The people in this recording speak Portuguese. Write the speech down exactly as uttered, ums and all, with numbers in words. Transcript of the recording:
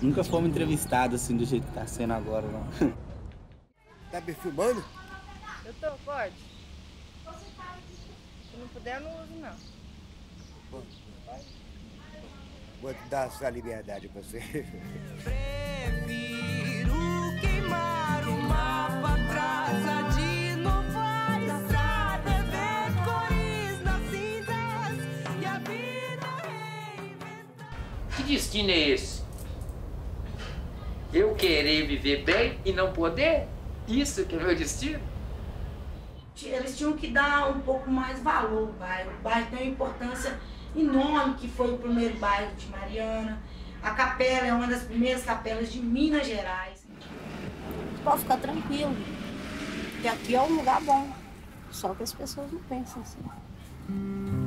Nunca fomos entrevistados assim do jeito que tá sendo agora, não. Tá me filmando? Eu tô, pode. Se não puder, eu não uso, não. Bom, vou dar essa liberdade pra você. Prefiro queimar o mapa, traça de novo a estrada, ver cores nas cinzas e a vida reinventar. Que destino é esse? Eu querer viver bem e não poder? Isso que é meu destino? Eles tinham que dar um pouco mais valor ao bairro. O bairro tem uma importância enorme, que foi o primeiro bairro de Mariana. A capela é uma das primeiras capelas de Minas Gerais. Pode ficar tranquilo, que aqui é um lugar bom, só que as pessoas não pensam assim.